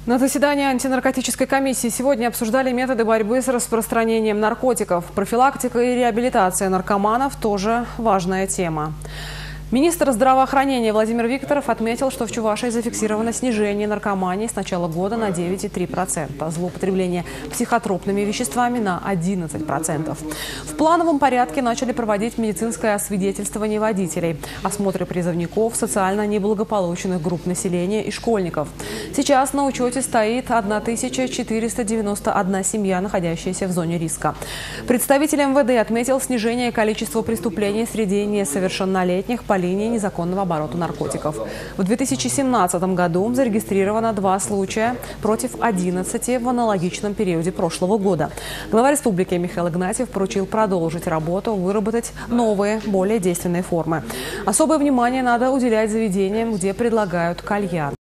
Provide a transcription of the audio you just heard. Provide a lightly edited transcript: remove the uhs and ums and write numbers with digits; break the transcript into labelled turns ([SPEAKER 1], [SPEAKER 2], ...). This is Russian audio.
[SPEAKER 1] На заседании антинаркотической комиссии сегодня обсуждали методы борьбы с распространением наркотиков. Профилактика и реабилитация наркоманов – тоже важная тема. Министр здравоохранения Владимир Викторов отметил, что в Чувашии зафиксировано снижение наркомании с начала года на 9,3%, злоупотребление психотропными веществами на 11%. В плановом порядке начали проводить медицинское освидетельствование водителей, осмотры призывников, социально неблагополучных групп населения и школьников. Сейчас на учете стоит 1491 семья, находящаяся в зоне риска. Представитель МВД отметил снижение количества преступлений среди несовершеннолетних по линии незаконного оборота наркотиков. В 2017 году зарегистрировано 2 случая против 11 в аналогичном периоде прошлого года. Глава республики Михаил Игнатьев поручил продолжить работу, выработать новые, более действенные формы. Особое внимание надо уделять заведениям, где предлагают кальян.